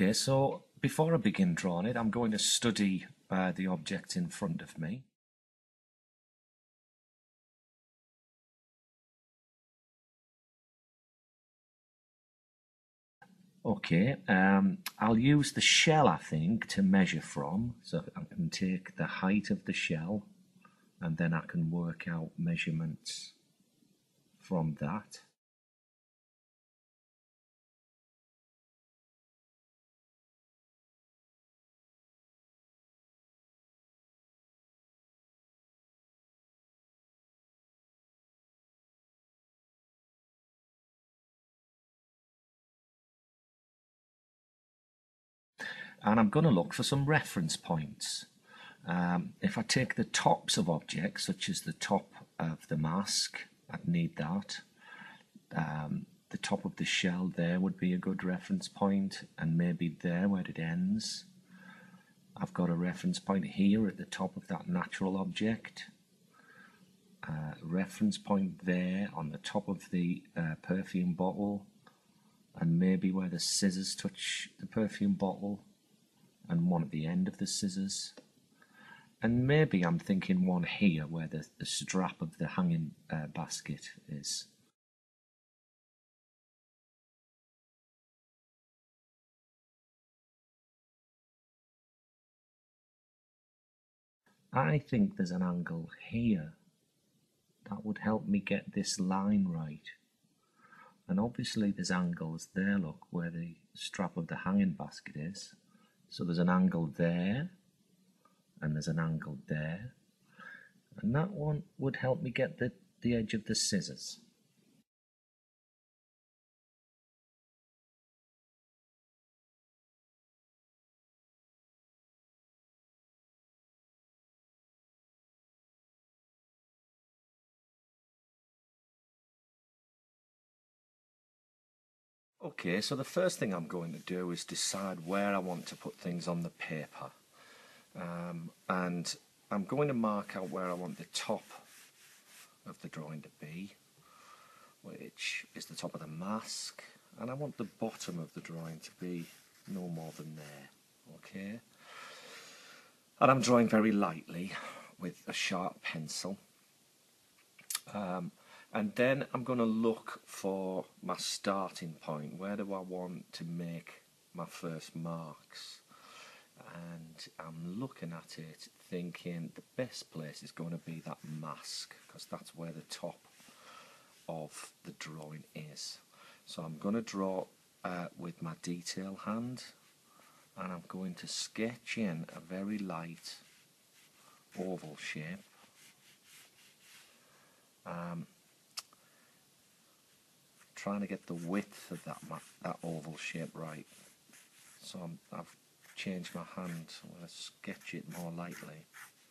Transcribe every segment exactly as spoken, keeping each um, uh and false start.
Okay, so before I begin drawing it, I'm going to study uh, the object in front of me. Okay, um, I'll use the shell, I think, to measure from. So I can take the height of the shell and then I can work out measurements from that. And I'm going to look for some reference points. Um, if I take the tops of objects, such as the top of the mask, I'd need that. Um, the top of the shell there would be a good reference point, and maybe there where it ends. I've got a reference point here at the top of that natural object. Uh, reference point there on the top of the uh, perfume bottle, and maybe where the scissors touch the perfume bottle, and one at the end of the scissors. And maybe I'm thinking one here where the, the strap of the hanging uh, basket is. I think there's an angle here. That would help me get this line right. And obviously there's angles there, look, where the strap of the hanging basket is. So there's an angle there, and there's an angle there. And that one would help me get the, the edge of the scissors. Okay, so the first thing I'm going to do is decide where I want to put things on the paper. Um, and I'm going to mark out where I want the top of the drawing to be, which is the top of the mask, and I want the bottom of the drawing to be no more than there. Okay, and I'm drawing very lightly with a sharp pencil. Um, and then I'm going to look for my starting point. Where do I want to make my first marks? And I'm looking at it thinking the best place is going to be that mask, because that's where the top of the drawing is. So I'm going to draw uh, with my detail hand, and I'm going to sketch in a very light oval shape. Um, trying to get the width of that that oval shape right. So I'm, I've changed my hand. I'm going to sketch it more lightly.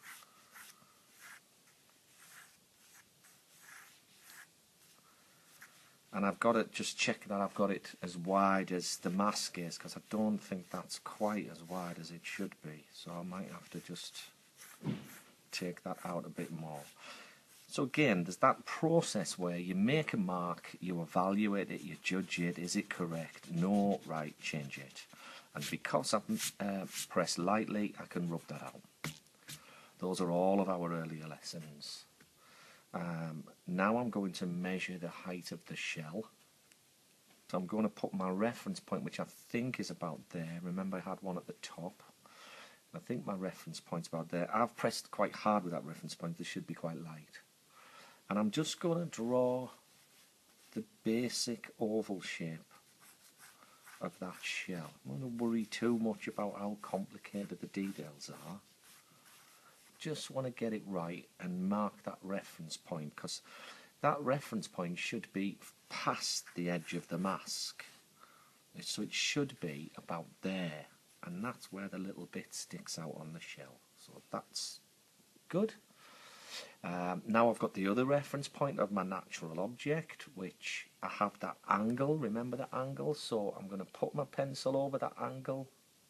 And I've got it, just check that I've got it as wide as the mask is, because I don't think that's quite as wide as it should be. So I might have to just take that out a bit more. So again, there's that process where you make a mark, you evaluate it, you judge it, is it correct? No, right, change it. And because I've uh, pressed lightly, I can rub that out. Those are all of our earlier lessons. Um, now I'm going to measure the height of the shell. So I'm going to put my reference point, which I think is about there. Remember I had one at the top. I think my reference point's about there. I've pressed quite hard with that reference point. This should be quite light. And I'm just going to draw the basic oval shape of that shell. I'm not going to worry too much about how complicated the details are. Just want to get it right and mark that reference point, because that reference point should be past the edge of the mask. So it should be about there, and that's where the little bit sticks out on the shell. So that's good. Um, now I've got the other reference point of my natural object, which I have that angle. Remember that angle? So I'm going to put my pencil over that angle.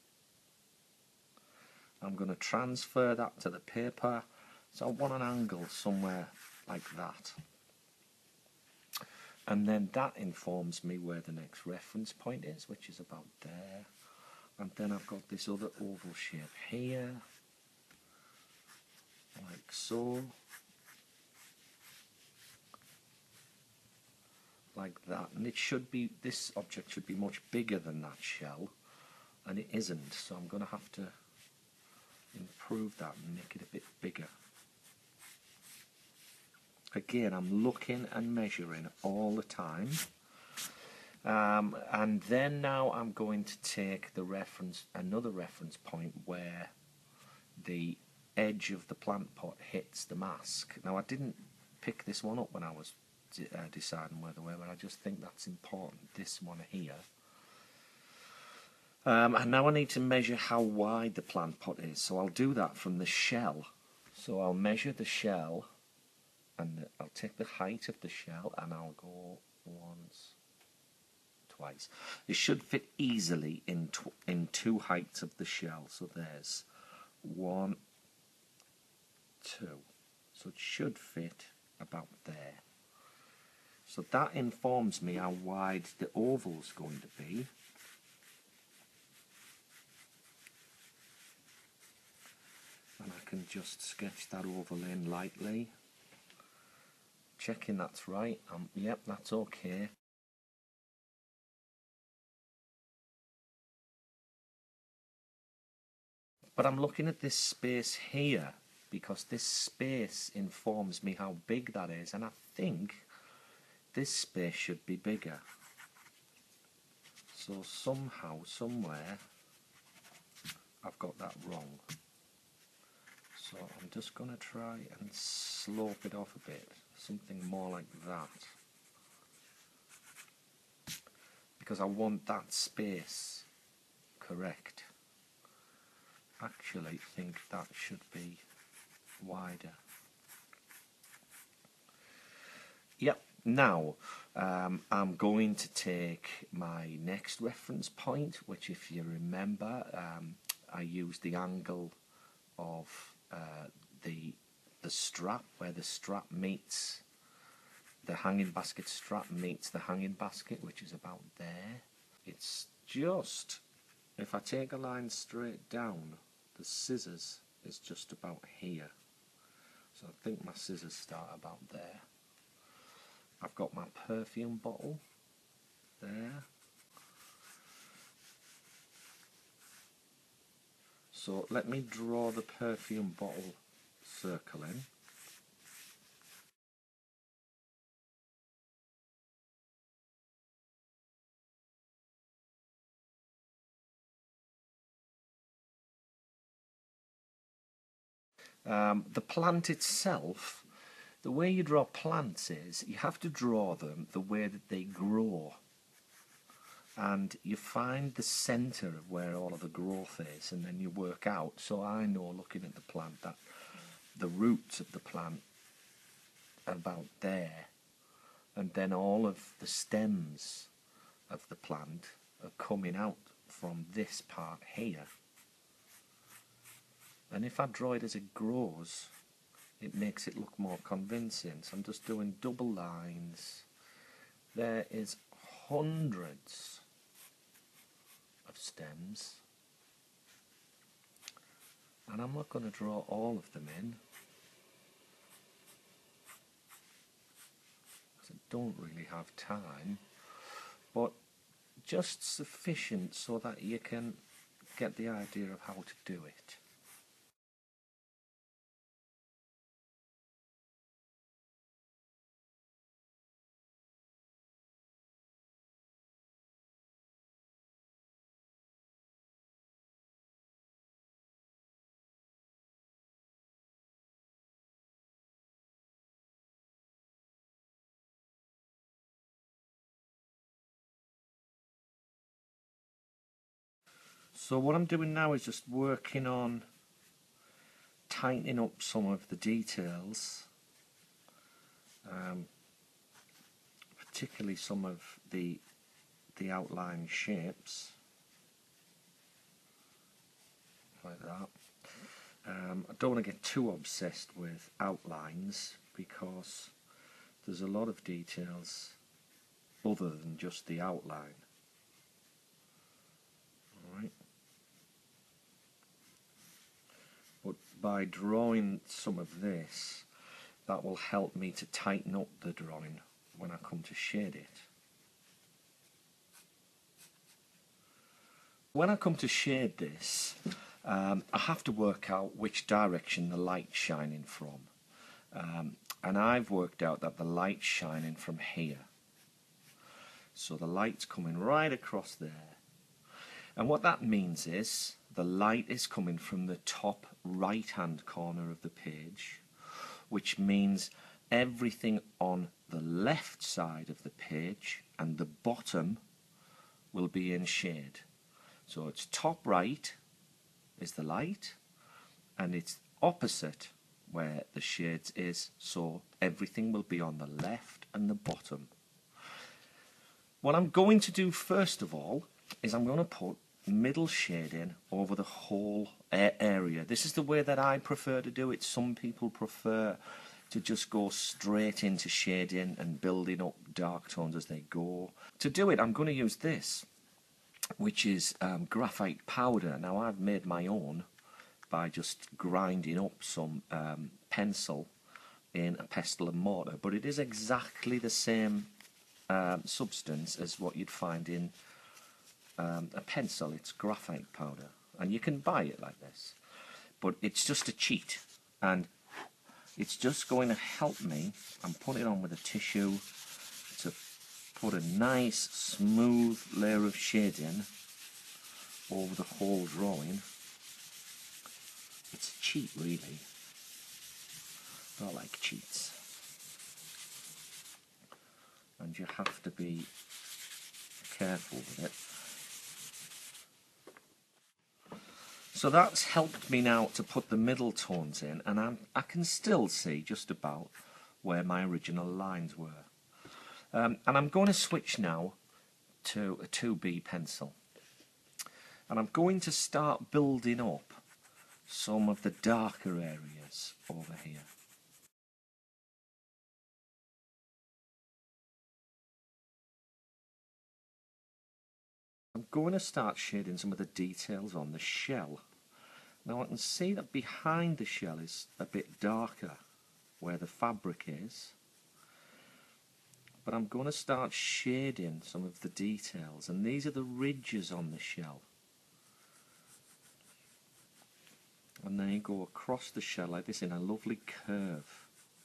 I'm going to transfer that to the paper. So I want an angle somewhere like that. And then that informs me where the next reference point is, which is about there. And then I've got this other oval shape here, like so, like that. And it should be, this object should be much bigger than that shell, and it isn't, so I'm going to have to improve that and make it a bit bigger. Again, I'm looking and measuring all the time. Um, and then now I'm going to take the reference, another reference point where the edge of the plant pot hits the mask. Now I didn't pick this one up when I was de uh, deciding where the way, but I just think that's important, this one here. Um, and now I need to measure how wide the plant pot is, so I'll do that from the shell. So I'll measure the shell, and I'll take the height of the shell, and I'll go once, twice. It should fit easily in tw in two heights of the shell. So there's one, two. So it should fit about there. So that informs me how wide the oval's going to be. And I can just sketch that oval in lightly. Checking that's right. Um, yep, that's okay. But I'm looking at this space here, because this space informs me how big that is, and I think this space should be bigger. So somehow, somewhere, I've got that wrong. So I'm just going to try and slope it off a bit, something more like that. Because I want that space correct. Actually think that should be wider. Yep, now um, I'm going to take my next reference point, which, if you remember, um, I used the angle of uh, the the strap, where the strap meets the hanging basket strap meets the hanging basket, which is about there. It's just, if I take a line straight down, the scissors is just about here. So I think my scissors start about there. I've got my perfume bottle there. So let me draw the perfume bottle circle in. Um, the plant itself, the way you draw plants is you have to draw them the way that they grow, and you find the centre of where all of the growth is, and then you work out. So I know, looking at the plant, that the roots of the plant are about there, and then all of the stems of the plant are coming out from this part here. And if I draw it as it grows, it makes it look more convincing. So I'm just doing double lines. There is hundreds of stems, and I'm not going to draw all of them in, because I don't really have time, but just sufficient so that you can get the idea of how to do it. So what I'm doing now is just working on tightening up some of the details, um, particularly some of the the outline shapes, like that. Um, I don't want to get too obsessed with outlines, because there's a lot of details other than just the outline. Alright. by drawing some of this, that will help me to tighten up the drawing when I come to shade it. When I come to shade this, um, I have to work out which direction the light's shining from. Um, and I've worked out that the light's shining from here. So the light's coming right across there. And what that means is the light is coming from the top right hand corner of the page, which means everything on the left side of the page and the bottom will be in shade. So it's top right is the light, and it's opposite where the shades is, so everything will be on the left and the bottom. What I'm going to do first of all is I'm going to put middle shading over the whole area. This is the way that I prefer to do it. Some people prefer to just go straight into shading and building up dark tones as they go. To do it, I'm going to use this, which is um, graphite powder. Now I've made my own by just grinding up some um, pencil in a pestle and mortar, but it is exactly the same um, substance as what you'd find in um, a pencil. It's graphite powder, and you can buy it like this, but it's just a cheat, and it's just going to help me. I'm putting it on with a tissue to put a nice smooth layer of shading over the whole drawing. It's a cheat, really. I like cheats. And you have to be careful with it. So that's helped me now to put the middle tones in, and I'm, I can still see just about where my original lines were. Um, and I'm going to switch now to a two B pencil. And I'm going to start building up some of the darker areas over here. I'm going to start shading some of the details on the shell. Now I can see that behind the shell is a bit darker where the fabric is, but I'm going to start shading some of the details, and these are the ridges on the shell. And they go across the shell like this in a lovely curve.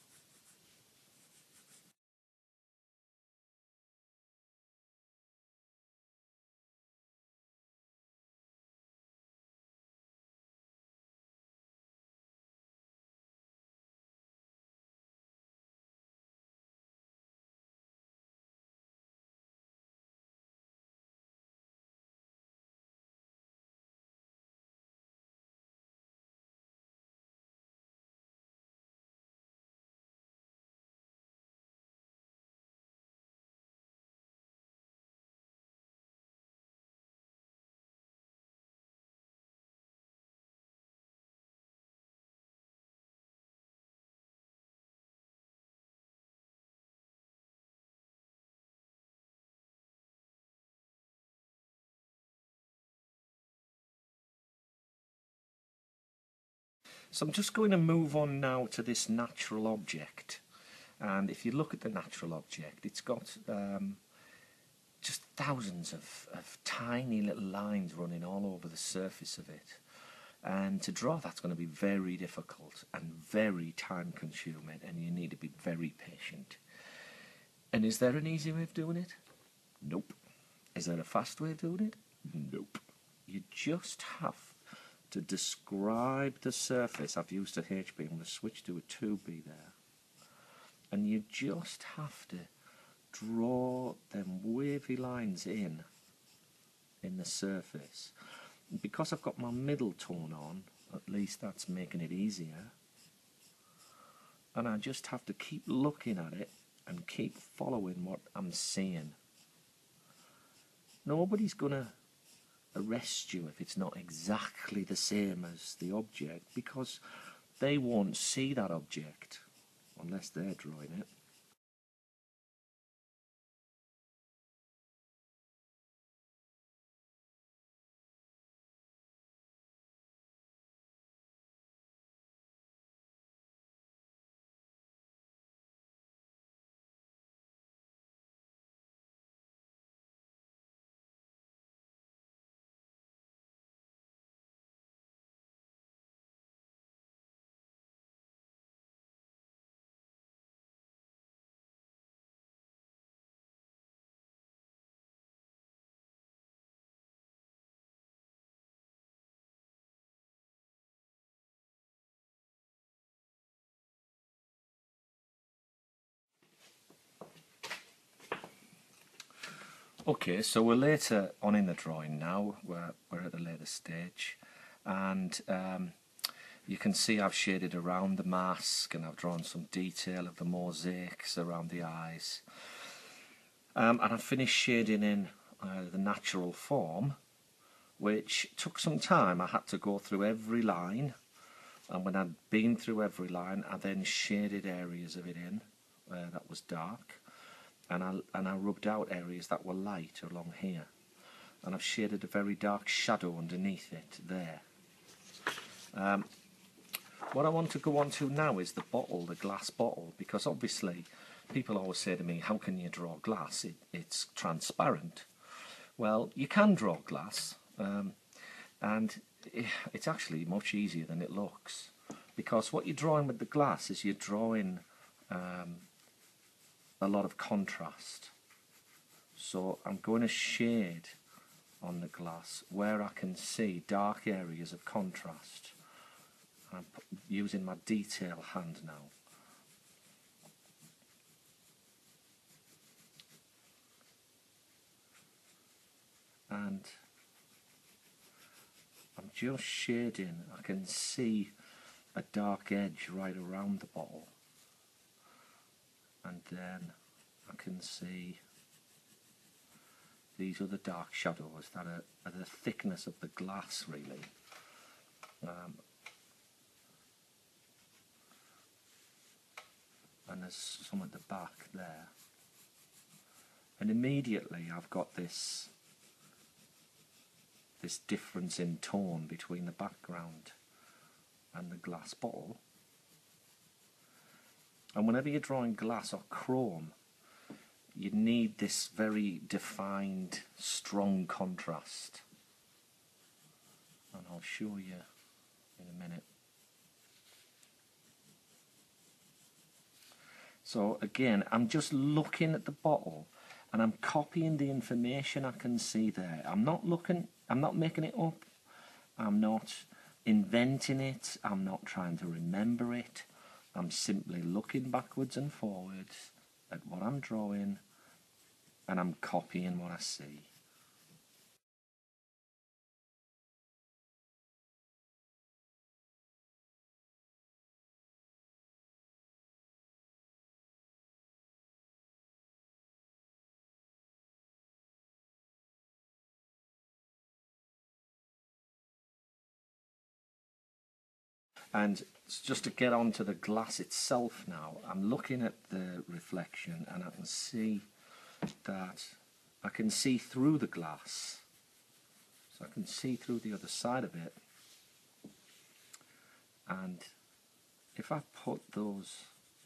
So I'm just going to move on now to this natural object. And if you look at the natural object, it's got um, just thousands of, of tiny little lines running all over the surface of it. And to draw that's going to be very difficult and very time consuming, and you need to be very patient. And is there an easy way of doing it? Nope. Is there a fast way of doing it? Nope. You just have to describe the surface. I've used a H B, I'm going to switch to a two B there. And you just have to draw them wavy lines in, in the surface. Because I've got my middle tone on, at least that's making it easier. And I just have to keep looking at it and keep following what I'm seeing. Nobody's going to arrest you if it's not exactly the same as the object, because they won't see that object unless they're drawing it. Okay, so we're later on in the drawing now, we're, we're at a later stage, and um, you can see I've shaded around the mask and I've drawn some detail of the mosaics around the eyes. Um, and I've finished shading in uh, the natural form, which took some time. I had to go through every line, and when I'd been through every line, I then shaded areas of it in where that was dark. And I, and I rubbed out areas that were light along here, and I've shaded a very dark shadow underneath it there. Um, what I want to go on to now is the bottle, the glass bottle, because obviously people always say to me, how can you draw glass? It, it's transparent. Well, you can draw glass, um, and it's actually much easier than it looks, because what you're drawing with the glass is you're drawing um, a lot of contrast. So I'm going to shade on the glass where I can see dark areas of contrast. I'm using my detail hand now. And I'm just shading. I can see a dark edge right around the bottle. And then I can see these other dark shadows that are, are the thickness of the glass, really. Um, and there's some at the back there. And immediately I've got this this difference in tone between the background and the glass bottle. And whenever you're drawing glass or chrome, you need this very defined, strong contrast. And I'll show you in a minute. So again, I'm just looking at the bottle and I'm copying the information I can see there. I'm not looking, I'm not making it up. I'm not inventing it. I'm not trying to remember it. I'm simply looking backwards and forwards at what I'm drawing, and I'm copying what I see. And just to get on to the glass itself now, I'm looking at the reflection and I can see that I can see through the glass. So I can see through the other side of it. And if I put those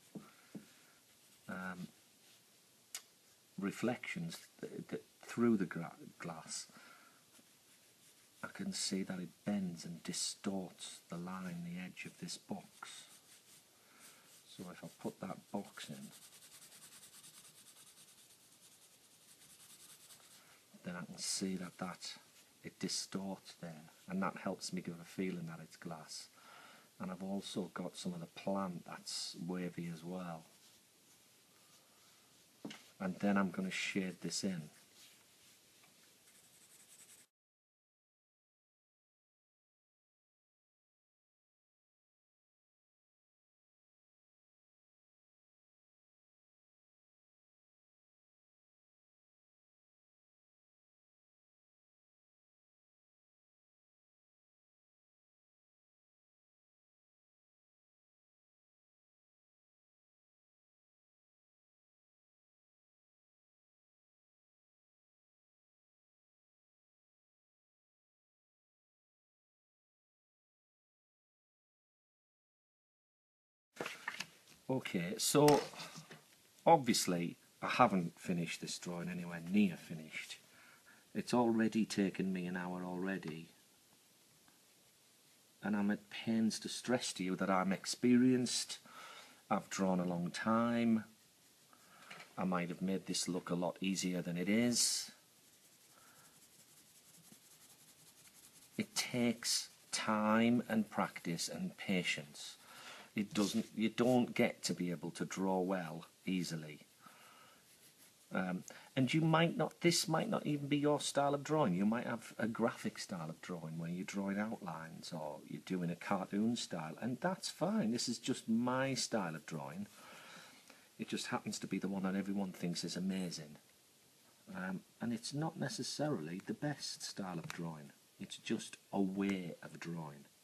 um, reflections th th through the glass, I can see that it bends and distorts the line, the edge of this box. So if I put that box in, then I can see that, that it distorts there, and that helps me give a feeling that it's glass. And I've also got some of the plant that's wavy as well. And then I'm going to shade this in. Okay, so obviously I haven't finished this drawing anywhere near finished. It's already taken me an hour already, and I'm at pains to stress to you that I'm experienced. I've drawn a long time. I might have made this look a lot easier than it is. It takes time and practice and patience. It doesn't, you don't get to be able to draw well easily. Um, and you might not, this might not even be your style of drawing. You might have a graphic style of drawing where you're drawing outlines or you're doing a cartoon style, and that's fine. This is just my style of drawing. It just happens to be the one that everyone thinks is amazing. Um, and it's not necessarily the best style of drawing. It's just a way of drawing.